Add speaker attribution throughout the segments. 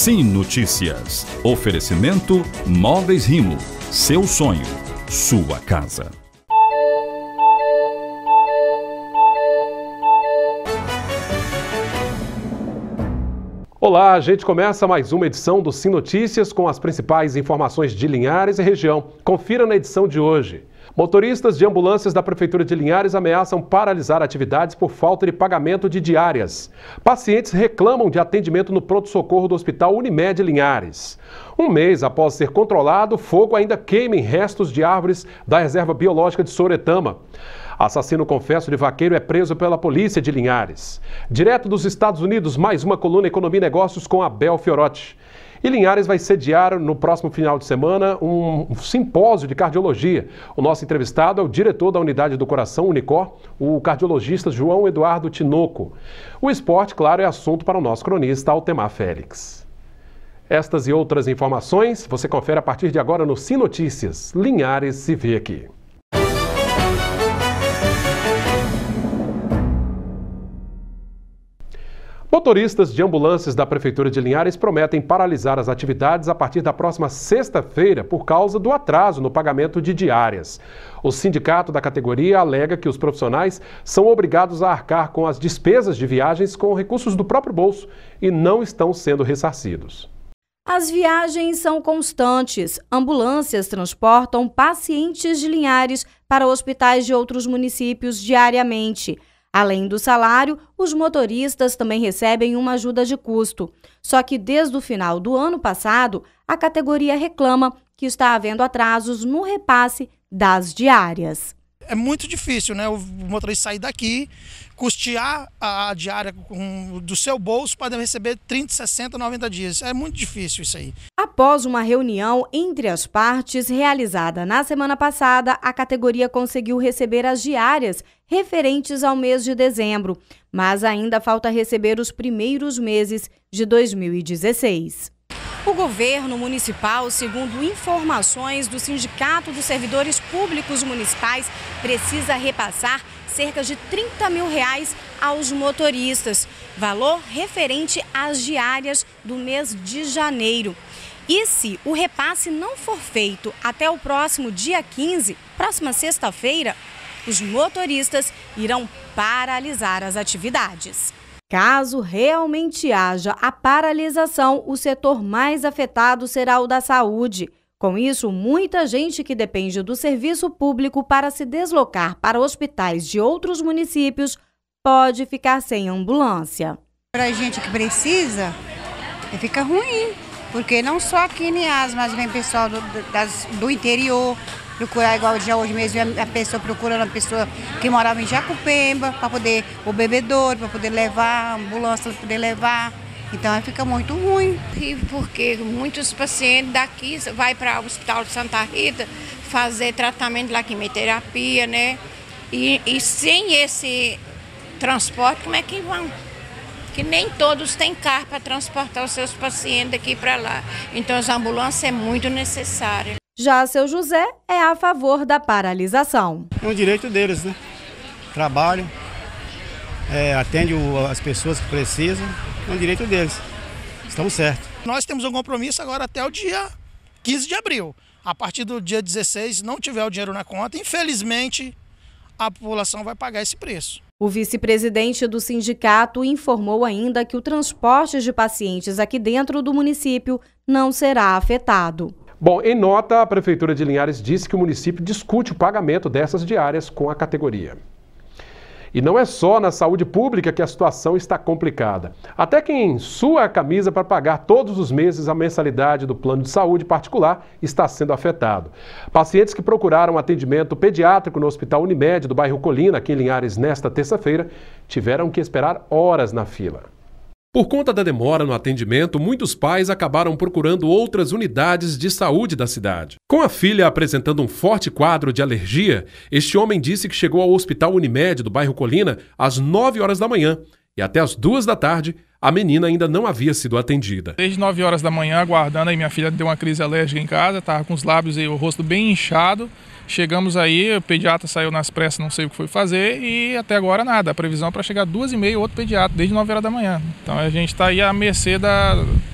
Speaker 1: Sim Notícias. Oferecimento Móveis Rimo. Seu sonho, sua casa.
Speaker 2: Olá, a gente começa mais uma edição do Sim Notícias com as principais informações de Linhares e região. Confira na edição de hoje. Motoristas de ambulâncias da Prefeitura de Linhares ameaçam paralisar atividades por falta de pagamento de diárias. Pacientes reclamam de atendimento no pronto-socorro do Hospital Unimed Linhares. Um mês após ser controlado, fogo ainda queima em restos de árvores da Reserva Biológica de Soretama. Assassino confesso de vaqueiro é preso pela polícia de Linhares. Direto dos Estados Unidos, mais uma coluna Economia e Negócios com Abel Fiorotti. E Linhares vai sediar no próximo final de semana um simpósio de cardiologia. O nosso entrevistado é o diretor da Unidade do Coração, Unicor, o cardiologista João Eduardo Tinoco. O esporte, claro, é assunto para o nosso cronista Altemar Félix. Estas e outras informações você confere a partir de agora no Sim Notícias. Linhares se vê aqui. Motoristas de ambulâncias da Prefeitura de Linhares prometem paralisar as atividades a partir da próxima sexta-feira por causa do atraso no pagamento de diárias. O sindicato da categoria alega que os profissionais são obrigados a arcar com as despesas de viagens com recursos do próprio bolso e não estão sendo ressarcidos.
Speaker 3: As viagens são constantes. Ambulâncias transportam pacientes de Linhares para hospitais de outros municípios diariamente. Além do salário, os motoristas também recebem uma ajuda de custo. Só que desde o final do ano passado, a categoria reclama que está havendo atrasos no repasse das diárias.
Speaker 4: É muito difícil, né? O motorista sair daqui, custear a diária do seu bolso para receber 30, 60, 90 dias. É muito difícil isso aí.
Speaker 3: Após uma reunião entre as partes realizada na semana passada, a categoria conseguiu receber as diárias referentes ao mês de dezembro, mas ainda falta receber os primeiros meses de 2016. O governo municipal, segundo informações do Sindicato dos Servidores Públicos Municipais, precisa repassar cerca de R$30 mil aos motoristas, valor referente às diárias do mês de janeiro. E se o repasse não for feito até o próximo dia 15, próxima sexta-feira, os motoristas irão paralisar as atividades. Caso realmente haja a paralisação, o setor mais afetado será o da saúde. Com isso, muita gente que depende do serviço público para se deslocar para hospitais de outros municípios pode ficar sem ambulância.
Speaker 5: Para a gente que precisa, fica ruim, porque não só aqui em Linhares, mas vem pessoal do interior procurar, igual já hoje mesmo, a pessoa procurando a pessoa que morava em Jacupemba, para poder, o bebedouro, para poder levar, a ambulância para poder levar. Então fica muito ruim.
Speaker 6: Porque muitos pacientes daqui vai para o Hospital de Santa Rita fazer tratamento de quimioterapia, né? E sem esse transporte, como é que vão? Que nem todos têm carro para transportar os seus pacientes daqui para lá. Então as ambulâncias é muito necessária.
Speaker 3: Já seu José é a favor da paralisação.
Speaker 7: É um direito deles, né? Trabalham, atende as pessoas que precisam, é um direito deles. Estão certos.
Speaker 4: Nós temos um compromisso agora até o dia 15 de abril. A partir do dia 16, se não tiver o dinheiro na conta, infelizmente, a população vai pagar esse preço.
Speaker 3: O vice-presidente do sindicato informou ainda que o transporte de pacientes aqui dentro do município não será afetado.
Speaker 2: Bom, em nota, a Prefeitura de Linhares disse que o município discute o pagamento dessas diárias com a categoria. E não é só na saúde pública que a situação está complicada. Até quem sua a camisa para pagar todos os meses a mensalidade do plano de saúde particular está sendo afetado. Pacientes que procuraram atendimento pediátrico no Hospital Unimed do bairro Colina, aqui em Linhares, nesta terça-feira, tiveram que esperar horas na fila. Por conta da demora no atendimento, muitos pais acabaram procurando outras unidades de saúde da cidade. Com a filha apresentando um forte quadro de alergia, este homem disse que chegou ao Hospital Unimed do bairro Colina às 9 horas da manhã e até às 2 da tarde a menina ainda não havia sido atendida.
Speaker 8: Desde 9 horas da manhã aguardando, aí minha filha deu uma crise alérgica em casa, estava com os lábios e o rosto bem inchado. Chegamos aí, o pediatra saiu nas pressas, não sei o que foi fazer e até agora nada. A previsão é para chegar às 2h30, outro pediatra, desde 9 horas da manhã. Então a gente está aí à mercê do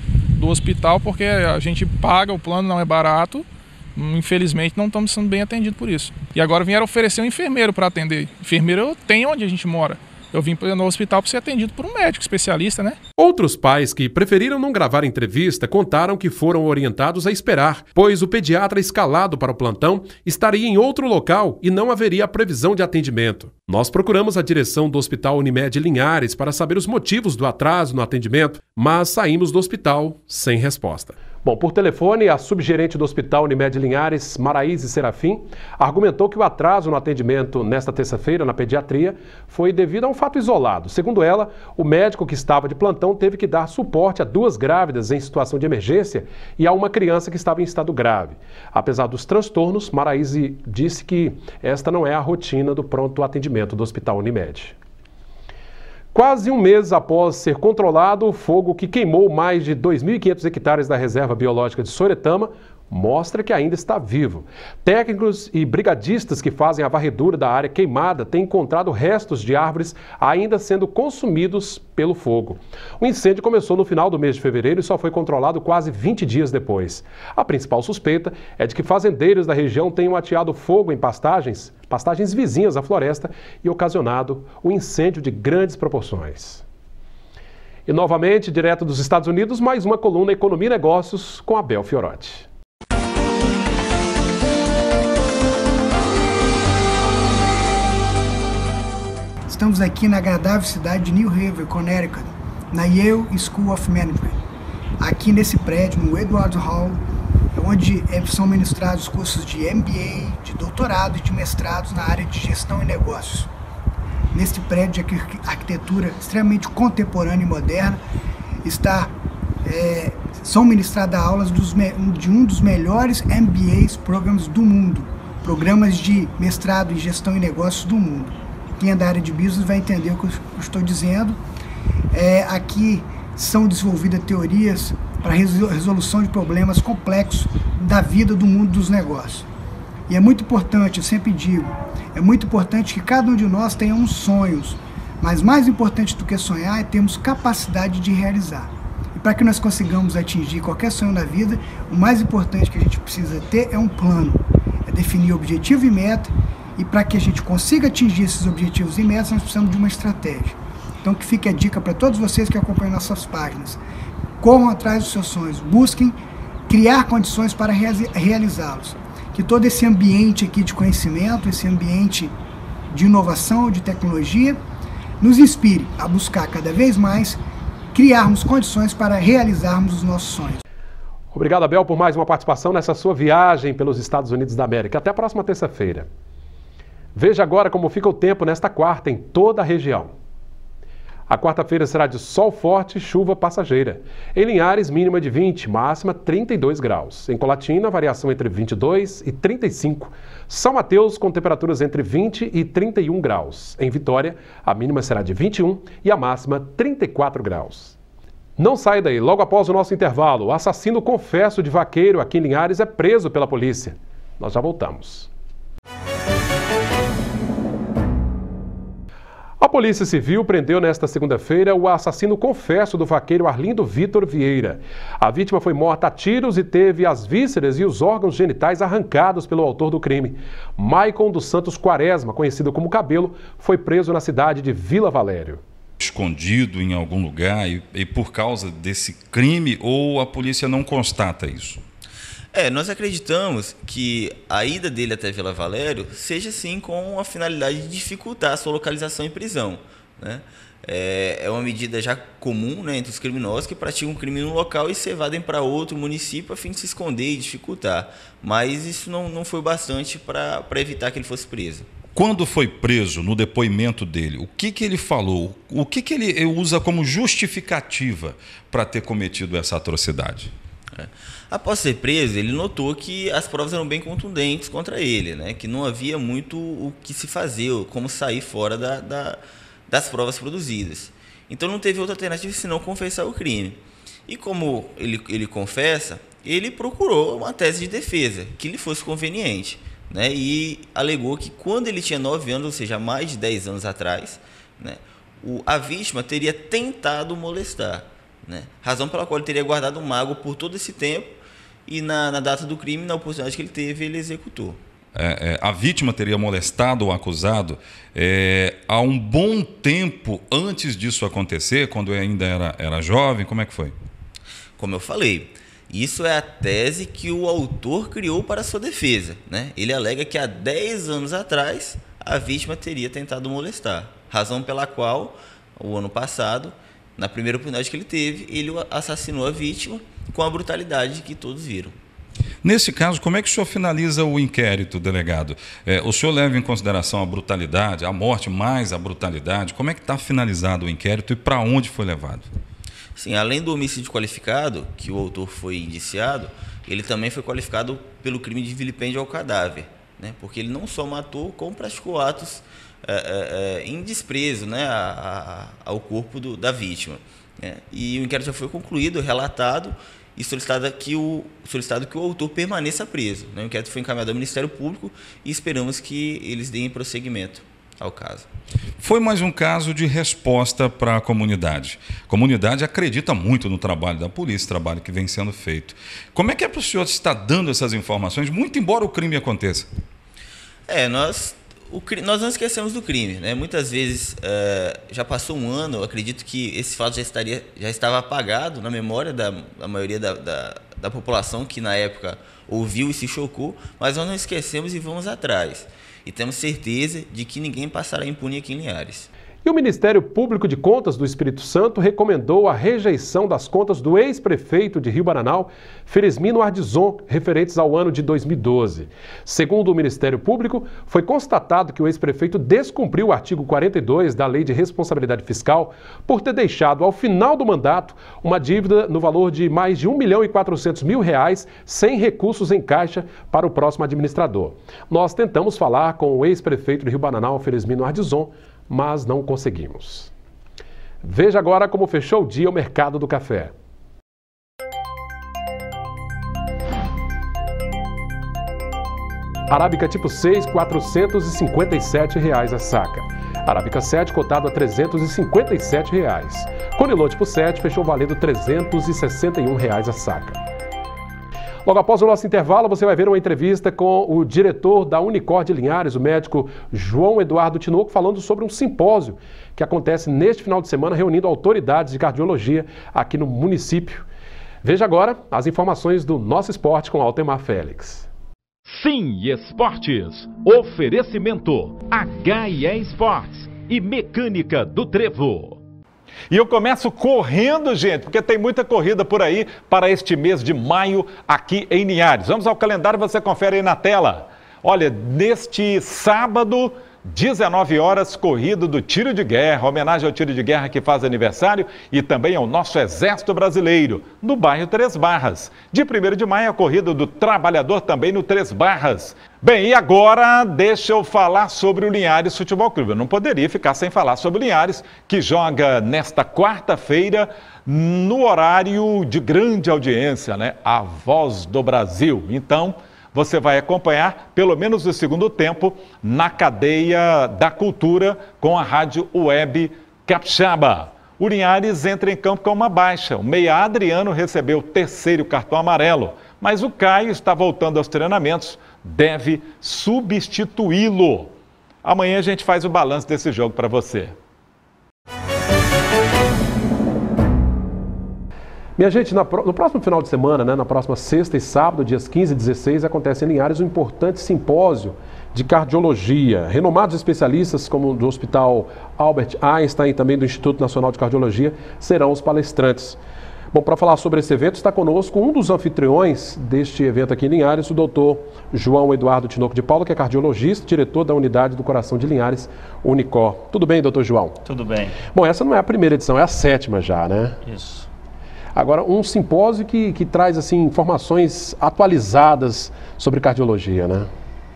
Speaker 8: do hospital, porque a gente paga, o plano não é barato. Infelizmente não estamos sendo bem atendidos por isso. E agora vieram oferecer um enfermeiro para atender. Enfermeiro tem onde a gente mora. Eu vim no hospital para ser atendido por um médico especialista, né?
Speaker 2: Outros pais que preferiram não gravar entrevista contaram que foram orientados a esperar, pois o pediatra escalado para o plantão estaria em outro local e não haveria previsão de atendimento. Nós procuramos a direção do Hospital Unimed Linhares para saber os motivos do atraso no atendimento, mas saímos do hospital sem resposta. Bom, por telefone, a subgerente do Hospital Unimed Linhares, Maraíse Serafim, argumentou que o atraso no atendimento nesta terça-feira na pediatria foi devido a um fato isolado. Segundo ela, o médico que estava de plantão teve que dar suporte a 2 grávidas em situação de emergência e a uma criança que estava em estado grave. Apesar dos transtornos, Maraíse disse que esta não é a rotina do pronto atendimento do Hospital Unimed. Quase um mês após ser controlado, o fogo que queimou mais de 2.500 hectares da reserva biológica de Soretama mostra que ainda está vivo. Técnicos e brigadistas que fazem a varredura da área queimada têm encontrado restos de árvores ainda sendo consumidos pelo fogo. O incêndio começou no final do mês de fevereiro e só foi controlado quase 20 dias depois. A principal suspeita é de que fazendeiros da região tenham ateado fogo em pastagens vizinhas à floresta e ocasionado um incêndio de grandes proporções. E novamente, direto dos Estados Unidos, mais uma coluna Economia e Negócios com Abel Fiorotti.
Speaker 9: Estamos aqui na agradável cidade de New Haven, Connecticut, na Yale School of Management. Aqui nesse prédio, no Edwards Hall, onde são ministrados cursos de MBA, de doutorado e de mestrados na área de gestão e negócios. Neste prédio de arquitetura extremamente contemporânea e moderna, são ministradas aulas de um dos melhores MBAs programas do mundo, programas de mestrado em gestão e negócios do mundo. Quem é da área de business vai entender o que eu estou dizendo. Aqui são desenvolvidas teorias para a resolução de problemas complexos da vida do mundo dos negócios. E é muito importante, eu sempre digo, é muito importante que cada um de nós tenhamos sonhos, mas mais importante do que sonhar é termos capacidade de realizar. E para que nós consigamos atingir qualquer sonho na vida, o mais importante que a gente precisa ter é um plano, é definir objetivo e meta. E para que a gente consiga atingir esses objetivos e metas, nós precisamos de uma estratégia. Então que fique a dica para todos vocês que acompanham nossas páginas. Corram atrás dos seus sonhos, busquem criar condições para realizá-los. Que todo esse ambiente aqui de conhecimento, esse ambiente de inovação, de tecnologia, nos inspire a buscar cada vez mais criarmos condições para realizarmos os nossos sonhos.
Speaker 2: Obrigado, Abel, por mais uma participação nessa sua viagem pelos Estados Unidos da América. Até a próxima terça-feira. Veja agora como fica o tempo nesta quarta em toda a região. A quarta-feira será de sol forte e chuva passageira. Em Linhares, mínima de 20, máxima 32 graus. Em Colatina, variação entre 22 e 35. São Mateus, com temperaturas entre 20 e 31 graus. Em Vitória, a mínima será de 21 e a máxima 34 graus. Não saia daí, logo após o nosso intervalo, o assassino confesso de vaqueiro aqui em Linhares é preso pela polícia. Nós já voltamos. A Polícia Civil prendeu nesta segunda-feira o assassino confesso do vaqueiro Arlindo Vitor Vieira. A vítima foi morta a tiros e teve as vísceras e os órgãos genitais arrancados pelo autor do crime. Maicon dos Santos Quaresma, conhecido como Cabelo, foi preso na cidade de Vila Valério.
Speaker 10: Escondido em algum lugar e por causa desse crime, ou a polícia não constata isso?
Speaker 11: Nós acreditamos que a ida dele até Vila Valério seja sim com a finalidade de dificultar a sua localização em prisão, né? É uma medida já comum, né, entre os criminosos que praticam um crime no local e se evadem para outro município a fim de se esconder e dificultar. Mas isso não foi bastante para evitar que ele fosse preso.
Speaker 10: Quando foi preso, no depoimento dele, o que ele falou? O que ele usa como justificativa para ter cometido essa atrocidade?
Speaker 11: Após ser preso, ele notou que as provas eram bem contundentes contra ele, né? Que não havia muito o que se fazer, como sair fora das provas produzidas. Então não teve outra alternativa senão confessar o crime. E como ele confessa, ele procurou uma tese de defesa que lhe fosse conveniente, né? E alegou que quando ele tinha 9 anos, ou seja, mais de 10 anos atrás, né, a vítima teria tentado molestar, né? Razão pela qual ele teria guardado mágoa por todo esse tempo e na data do crime, na oportunidade que ele teve, ele executou.
Speaker 10: A vítima teria molestado o acusado há um bom tempo antes disso acontecer, quando ainda era jovem? Como é que foi?
Speaker 11: Como eu falei, isso é a tese que o autor criou para a sua defesa, né? Ele alega que há 10 anos atrás a vítima teria tentado molestar, razão pela qual, o ano passado, na primeira oportunidade que ele teve, ele assassinou a vítima com a brutalidade que todos viram.
Speaker 10: Nesse caso, como é que o senhor finaliza o inquérito, delegado? O senhor leva em consideração a brutalidade, a morte mais a brutalidade? Como é que está finalizado o inquérito e para onde foi levado?
Speaker 11: Sim, além do homicídio qualificado, que o autor foi indiciado, ele também foi qualificado pelo crime de vilipêndio ao cadáver, né? Porque ele não só matou, como praticou atos em desprezo, né, ao corpo da vítima, né? E o inquérito já foi concluído, relatado, e solicitado que o autor permaneça preso, né? O inquérito foi encaminhado ao Ministério Público e esperamos que eles deem prosseguimento ao caso.
Speaker 10: Foi mais um caso de resposta para a comunidade. A comunidade acredita muito no trabalho da polícia, trabalho que vem sendo feito. Como é que o senhor está dando essas informações, muito embora o crime aconteça? Nós não esquecemos do crime, né? Muitas vezes, já passou um ano, eu acredito que esse fato já estava apagado na memória da maioria da população que na época ouviu e se chocou, mas nós não esquecemos e vamos atrás. E temos certeza de que ninguém passará impune aqui em Linhares.
Speaker 2: E o Ministério Público de Contas do Espírito Santo recomendou a rejeição das contas do ex-prefeito de Rio Bananal, Felizmino Ardizon, referentes ao ano de 2012. Segundo o Ministério Público, foi constatado que o ex-prefeito descumpriu o artigo 42 da Lei de Responsabilidade Fiscal por ter deixado, ao final do mandato, uma dívida no valor de mais de R$1.400.000 sem recursos em caixa para o próximo administrador. Nós tentamos falar com o ex-prefeito de Rio Bananal, Felizmino Ardizon, mas não conseguimos. Veja agora como fechou o dia o mercado do café. Arábica tipo 6, R$ 457 a saca. Arábica 7, cotado a R$ 357. Conilon tipo 7 fechou valendo R$ 361 a saca. Logo após o nosso intervalo, você vai ver uma entrevista com o diretor da Unicor de Linhares, o médico João Eduardo Tinoco, falando sobre um simpósio que acontece neste final de semana, reunindo autoridades de cardiologia aqui no município. Veja agora as informações do Nosso Esporte com Altemar Félix.
Speaker 1: Sim, Esportes. Oferecimento H&E Esportes e Mecânica do Trevo.
Speaker 12: E eu começo correndo, gente, porque tem muita corrida por aí para este mês de maio aqui em Linhares. Vamos ao calendário, você confere aí na tela. Olha, neste sábado, 19 horas, corrida do Tiro de Guerra, homenagem ao Tiro de Guerra que faz aniversário e também ao nosso Exército Brasileiro, no bairro Três Barras. De 1º de maio, a corrida do Trabalhador também no Três Barras. Bem, e agora deixa eu falar sobre o Linhares Futebol Clube. Eu não poderia ficar sem falar sobre o Linhares, que joga nesta quarta-feira no horário de grande audiência, né? A Voz do Brasil. Então, você vai acompanhar, pelo menos o segundo tempo, na cadeia da cultura com a rádio web Capixaba. O Linhares entra em campo com uma baixa. O meia Adriano recebeu o 3º cartão amarelo, mas o Caio está voltando aos treinamentos, deve substituí-lo. Amanhã a gente faz o balanço desse jogo para você.
Speaker 2: Minha gente, no próximo final de semana, né, na próxima sexta e sábado, dias 15 e 16, acontece em Linhares um importante simpósio de cardiologia. Renomados especialistas, como do Hospital Albert Einstein e também do Instituto Nacional de Cardiologia, serão os palestrantes. Bom, para falar sobre esse evento, está conosco um dos anfitriões deste evento aqui em Linhares, o doutor João Eduardo Tinoco de Paula, que é cardiologista, diretor da Unidade do Coração de Linhares, Unicor. Tudo bem, doutor João?
Speaker 13: Tudo bem.
Speaker 2: Bom, essa não é a primeira edição, é a 7ª já, né?
Speaker 13: Isso.
Speaker 2: Agora, um simpósio que traz assim, informações atualizadas sobre cardiologia, né?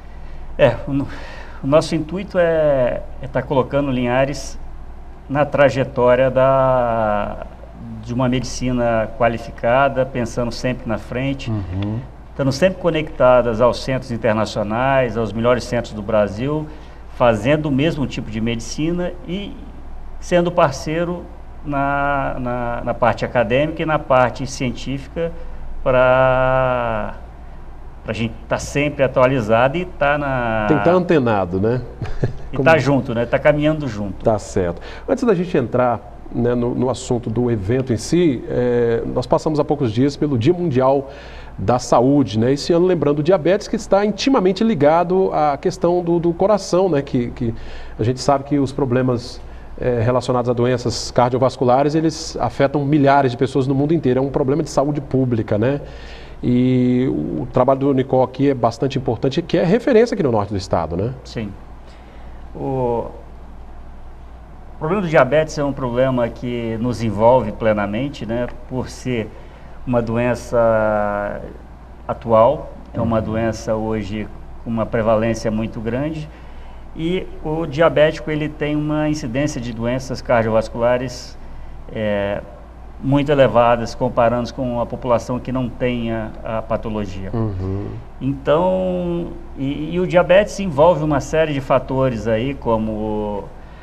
Speaker 13: O nosso intuito é estar colocando Linhares na trajetória de uma medicina qualificada, pensando sempre na frente, estando sempre conectadas aos centros internacionais, aos melhores centros do Brasil, fazendo o mesmo tipo de medicina e sendo parceiro na parte acadêmica e na parte científica para a gente estar sempre atualizado e estar
Speaker 2: Tem que estar antenado, né?
Speaker 13: E estar junto, né? Estar caminhando junto.
Speaker 2: Tá certo. Antes da gente entrar, né, no assunto do evento em si, nós passamos há poucos dias pelo Dia Mundial da Saúde, né? Esse ano lembrando o diabetes, que está intimamente ligado à questão do coração, né? Que a gente sabe que os problemas relacionados a doenças cardiovasculares, eles afetam milhares de pessoas no mundo inteiro. É um problema de saúde pública, né? E o trabalho do Unicor aqui é bastante importante, que é referência aqui no norte do estado, né?
Speaker 13: Sim. O problema do diabetes é um problema que nos envolve plenamente, né? Por ser uma doença atual, é uma doença hoje com uma prevalência muito grande. E o diabético, ele tem uma incidência de doenças cardiovasculares muito elevadas, comparando com a população que não tenha a patologia. Então, e o diabetes envolve uma série de fatores aí, como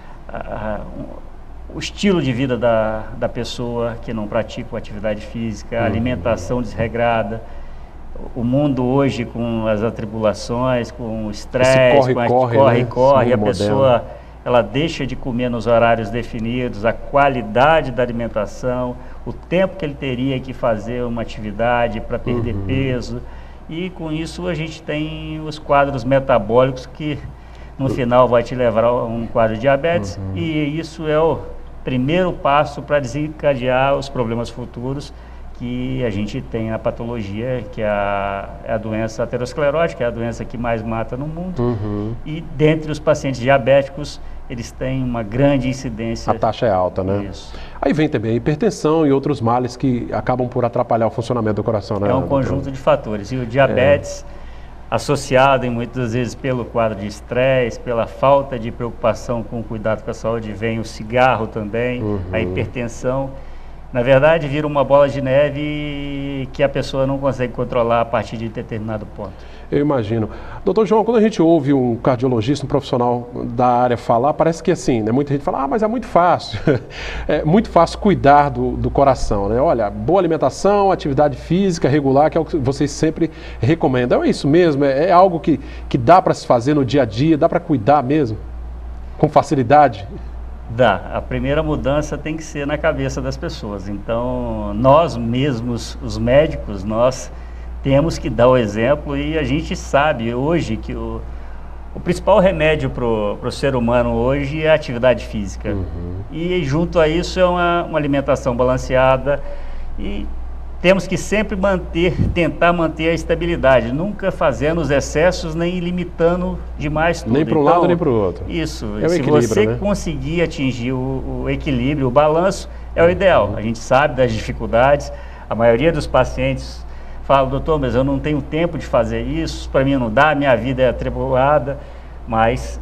Speaker 13: o estilo de vida da pessoa que não pratica atividade física, a alimentação desregrada, o mundo hoje com as atribulações, com o estresse, corre, a pessoa ela deixa de comer nos horários definidos, a qualidade da alimentação, o tempo que ele teria que fazer uma atividade para perder peso, e com isso a gente tem os quadros metabólicos que no final vai te levar a um quadro de diabetes, e isso é o primeiro passo para desencadear os problemas futuros, que a gente tem a patologia, que é a doença aterosclerótica, é a doença que mais mata no mundo. E dentre os pacientes diabéticos, eles têm uma grande incidência.
Speaker 2: A taxa é alta, né?
Speaker 13: Isso.
Speaker 2: Aí vem também a hipertensão e outros males que acabam por atrapalhar o funcionamento do coração, né?
Speaker 13: É um conjunto de fatores. E o diabetes, associado muitas vezes pelo quadro de estresse, pela falta de preocupação com o cuidado com a saúde, vem o cigarro também, a hipertensão. Na verdade, vira uma bola de neve que a pessoa não consegue controlar a partir de determinado ponto.
Speaker 2: Eu imagino. Doutor João, quando a gente ouve um cardiologista, um profissional da área falar, parece que assim, né? Muita gente fala, mas é muito fácil. É muito fácil cuidar do coração, né? Olha, boa alimentação, atividade física regular, que é o que vocês sempre recomendam. É isso mesmo? É algo que dá para se fazer no dia a dia, dá para cuidar mesmo? Com facilidade?
Speaker 13: Dá. A primeira mudança tem que ser na cabeça das pessoas. Então, nós mesmos, os médicos, nós temos que dar o exemplo, e a gente sabe hoje que o principal remédio para o ser humano hoje é a atividade física. E junto a isso é uma alimentação balanceada, e temos que sempre tentar manter a estabilidade, nunca fazendo os excessos nem limitando demais tudo.
Speaker 2: Nem para um lado nem para o outro.
Speaker 13: Isso.
Speaker 2: É
Speaker 13: se você conseguir atingir o equilíbrio, o balanço, é o ideal. A gente sabe das dificuldades. A maioria dos pacientes fala, doutor, mas eu não tenho tempo de fazer isso, para mim não dá, minha vida é atribulada, mas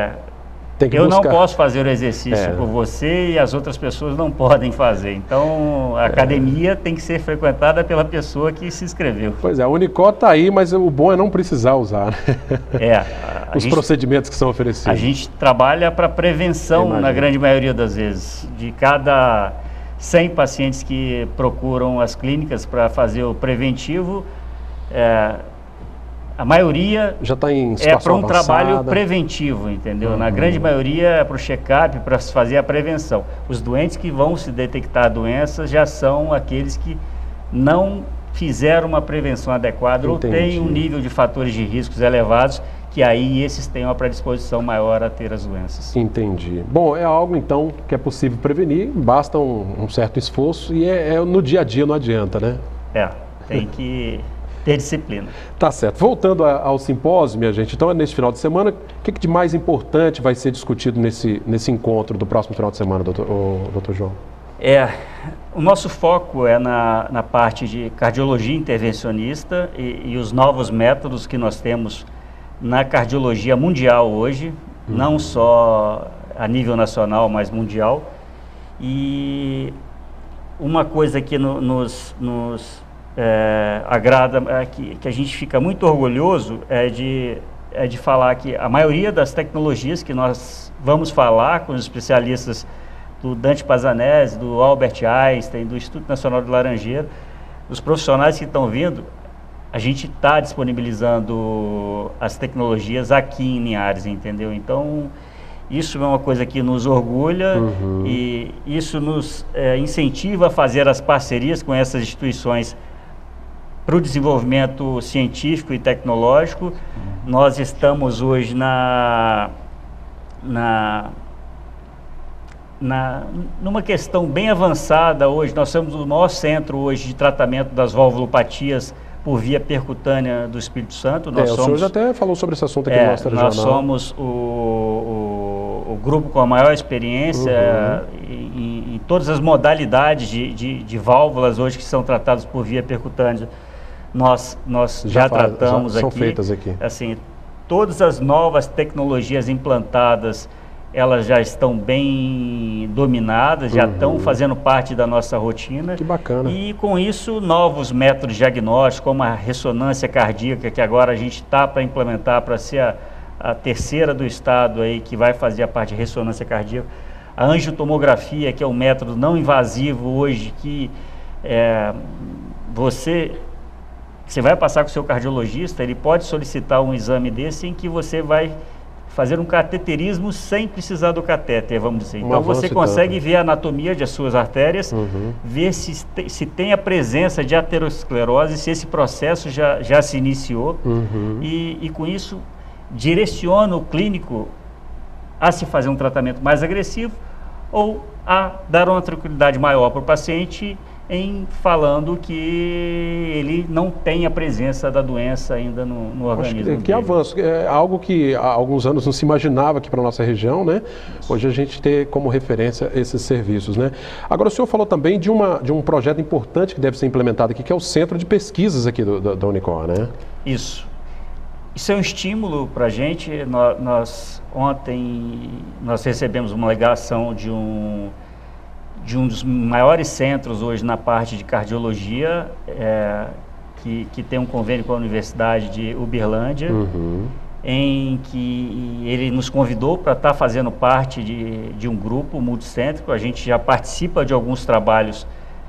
Speaker 13: eu não posso fazer o exercício por você e as outras pessoas não podem fazer. Então, a academia tem que ser frequentada pela pessoa que se inscreveu.
Speaker 2: Pois é, a Unicor está aí, mas o bom é não precisar usar, né? Os procedimentos que são oferecidos.
Speaker 13: A gente trabalha para prevenção, na grande maioria das vezes. De cada 100 pacientes que procuram as clínicas para fazer o preventivo, a maioria
Speaker 2: já está em situação
Speaker 13: para um trabalho preventivo, entendeu? Na grande maioria é para o check-up, para se fazer a prevenção. Os doentes que vão se detectar a doença já são aqueles que não fizeram uma prevenção adequada ou têm um nível de fatores de riscos elevados, que aí esses têm uma predisposição maior a ter as doenças.
Speaker 2: Entendi. Bom, é algo então que é possível prevenir, basta um certo esforço, e no dia a dia, não adianta, né?
Speaker 13: Tem que ter disciplina.
Speaker 2: Tá certo. Voltando ao simpósio, minha gente, então neste final de semana, o que de mais importante vai ser discutido nesse encontro do próximo final de semana, doutor João?
Speaker 13: O nosso foco é na parte de cardiologia intervencionista e os novos métodos que nós temos na cardiologia mundial hoje, não só a nível nacional, mas mundial. E uma coisa que nos agrada, que a gente fica muito orgulhoso, é de falar que a maioria das tecnologias que nós vamos falar com os especialistas do Dante Pazanese, do Albert Einstein, do Instituto Nacional de Laranjeira, os profissionais que estão vindo, a gente está disponibilizando as tecnologias aqui em Linhares, entendeu? Então, isso é uma coisa que nos orgulha e isso nos incentiva a fazer as parcerias com essas instituições para o desenvolvimento científico e tecnológico. Nós estamos hoje numa questão bem avançada hoje. Nós somos o maior centro hoje de tratamento das valvulopatias por via percutânea do Espírito Santo.
Speaker 2: O senhor já até falou sobre esse assunto aqui no nosso regional.
Speaker 13: Nós somos o grupo com a maior experiência em todas as modalidades de válvulas hoje que são tratadas por via percutânea. Nós já tratamos
Speaker 2: são
Speaker 13: aqui.
Speaker 2: Feitas aqui.
Speaker 13: Assim, todas as novas tecnologias implantadas, elas já estão bem dominadas, já estão fazendo parte da nossa rotina.
Speaker 2: Que bacana.
Speaker 13: E com isso, novos métodos diagnósticos, como a ressonância cardíaca, que agora a gente está para implementar, para ser a terceira do estado aí, que vai fazer a parte de ressonância cardíaca. A angiotomografia, que é um método não invasivo hoje, que você vai passar com o seu cardiologista, ele pode solicitar um exame desse em que você vai fazer um cateterismo sem precisar do catéter, vamos dizer. Então você consegue ver a anatomia de suas artérias, ver se tem a presença de aterosclerose, se esse processo já se iniciou, e com isso direciona o clínico a se fazer um tratamento mais agressivo ou a dar uma tranquilidade maior para o paciente, falando que ele não tem a presença da doença ainda no organismo.
Speaker 2: Que avanço, é algo que há alguns anos não se imaginava aqui para a nossa região, né? Hoje a gente tem como referência esses serviços, né? Agora o senhor falou também de um projeto importante que deve ser implementado aqui, que é o Centro de Pesquisas aqui da Unicor, né?
Speaker 13: Isso é um estímulo para a gente. Ontem nós recebemos uma ligação de um dos maiores centros hoje na parte de cardiologia, que tem um convênio com a Universidade de Uberlândia, em que ele nos convidou para estar fazendo parte de um grupo multicêntrico. A gente já participa de alguns trabalhos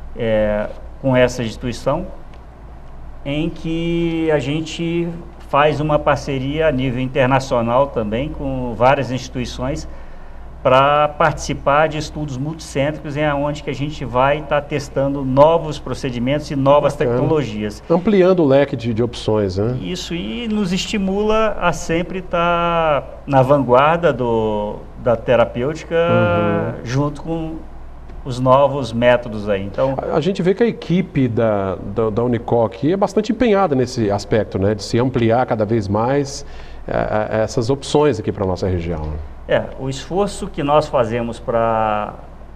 Speaker 13: com essa instituição, em que a gente faz uma parceria a nível internacional também com várias instituições para participar de estudos multicêntricos, onde que a gente vai estar testando novos procedimentos e novas tecnologias.
Speaker 2: Ampliando o leque de opções, né?
Speaker 13: Isso, e nos estimula a sempre estar na vanguarda da terapêutica, junto com os novos métodos aí. Então,
Speaker 2: a gente vê que a equipe da Unicor aqui é bastante empenhada nesse aspecto, né? De se ampliar cada vez mais essas opções aqui para a nossa região.
Speaker 13: O esforço que nós fazemos para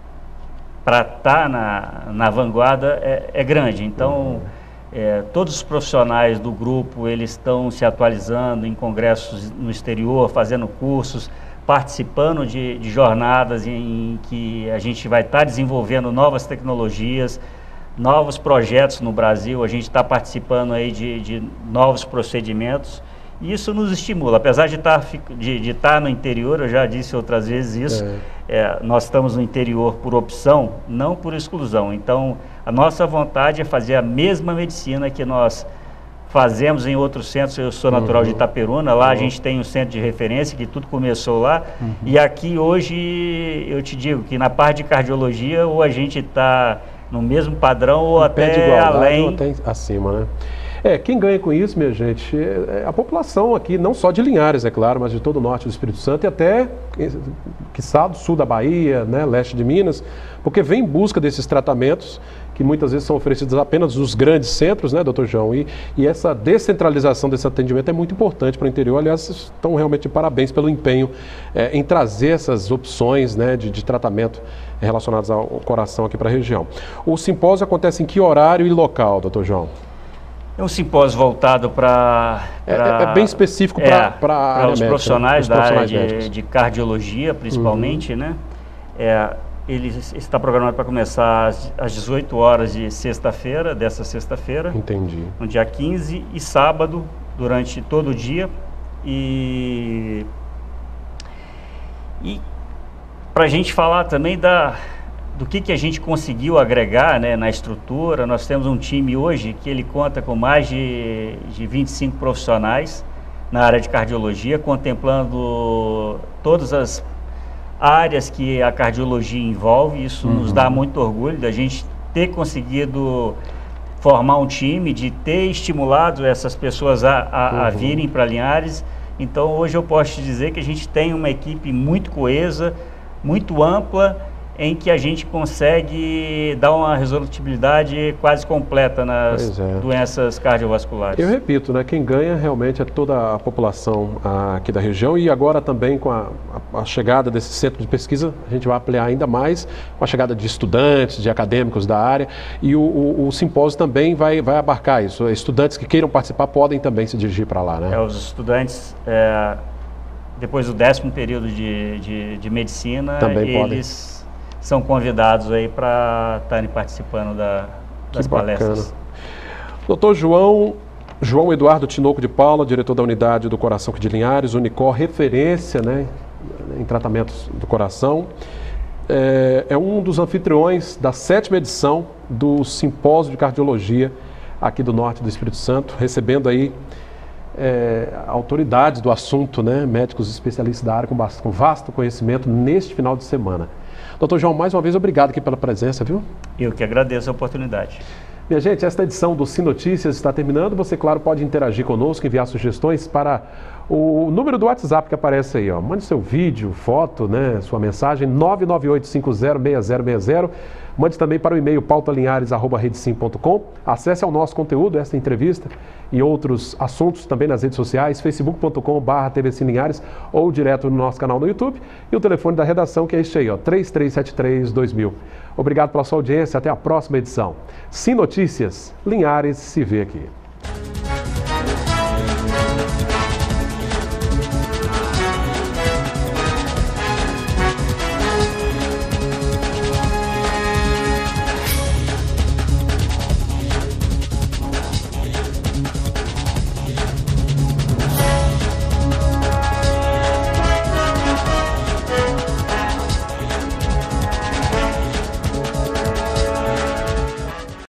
Speaker 13: estar na vanguarda é grande. Então, todos os profissionais do grupo, eles estão se atualizando em congressos no exterior, fazendo cursos, participando de jornadas em que a gente vai estar desenvolvendo novas tecnologias, novos projetos no Brasil. A gente está participando aí de novos procedimentos. E isso nos estimula, apesar de estar no interior. Eu já disse outras vezes isso, nós estamos no interior por opção, não por exclusão. Então, a nossa vontade é fazer a mesma medicina que nós fazemos em outros centros. Eu sou natural de Itaperuna, lá a gente tem um centro de referência, que tudo começou lá, e aqui hoje eu te digo que na parte de cardiologia, ou a gente está no mesmo padrão, ou até além.
Speaker 2: Ou até acima, né? Quem ganha com isso, minha gente, é a população aqui, não só de Linhares, é claro, mas de todo o norte do Espírito Santo e até, quiçá, do sul da Bahia, né, leste de Minas, porque vem em busca desses tratamentos que muitas vezes são oferecidos apenas nos grandes centros, né, doutor João? E essa descentralização desse atendimento é muito importante para o interior. Aliás, estão realmente de parabéns pelo empenho em trazer essas opções, né, de tratamento relacionadas ao coração aqui para a região. O simpósio acontece em que horário e local, doutor João?
Speaker 13: É um simpósio voltado para...
Speaker 2: É bem específico para
Speaker 13: os profissionais da área de cardiologia, principalmente, né? Ele está programado para começar às 18 horas de sexta-feira, dessa sexta-feira.
Speaker 2: Entendi.
Speaker 13: No dia 15 e sábado, durante todo o dia. E Para a gente falar também do que a gente conseguiu agregar, né, na estrutura, nós temos um time hoje que ele conta com mais de 25 profissionais na área de cardiologia, contemplando todas as áreas que a cardiologia envolve. Isso nos dá muito orgulho da gente ter conseguido formar um time, de ter estimulado essas pessoas a virem para Linhares. Então hoje eu posso te dizer que a gente tem uma equipe muito coesa, muito ampla, em que a gente consegue dar uma resolutibilidade quase completa nas doenças cardiovasculares.
Speaker 2: Eu repito, né, quem ganha realmente é toda a população aqui da região, e agora também com a chegada desse centro de pesquisa, a gente vai ampliar ainda mais com a chegada de estudantes, de acadêmicos da área, e o simpósio também vai abarcar isso. Estudantes que queiram participar podem também se dirigir para lá, né?
Speaker 13: Os estudantes, depois do 10º período de medicina,
Speaker 2: também
Speaker 13: eles são convidados aí para estarem participando das palestras.
Speaker 2: Doutor João Eduardo Tinoco de Paula, diretor da Unidade do Coração aqui de Linhares, Unicor, referência, né, em tratamentos do coração, é um dos anfitriões da 7ª edição do Simpósio de Cardiologia aqui do Norte do Espírito Santo, recebendo aí autoridades do assunto, né, médicos especialistas da área com vasto conhecimento neste final de semana. Doutor João, mais uma vez, obrigado aqui pela presença, viu?
Speaker 13: Eu que agradeço a oportunidade.
Speaker 2: Minha gente, esta edição do Sim Notícias está terminando. Você, claro, pode interagir conosco, enviar sugestões para o número do WhatsApp que aparece aí, ó. Mande seu vídeo, foto, né, sua mensagem, 998506060. Mande também para o e-mail pautalinhares@redesim.com. Acesse ao nosso conteúdo, esta entrevista e outros assuntos também nas redes sociais, facebook.com/tvcinlinhares ou direto no nosso canal no YouTube. E o telefone da redação, que é este aí, ó, 3373-2000. Obrigado pela sua audiência, até a próxima edição. Sim Notícias, Linhares se vê aqui.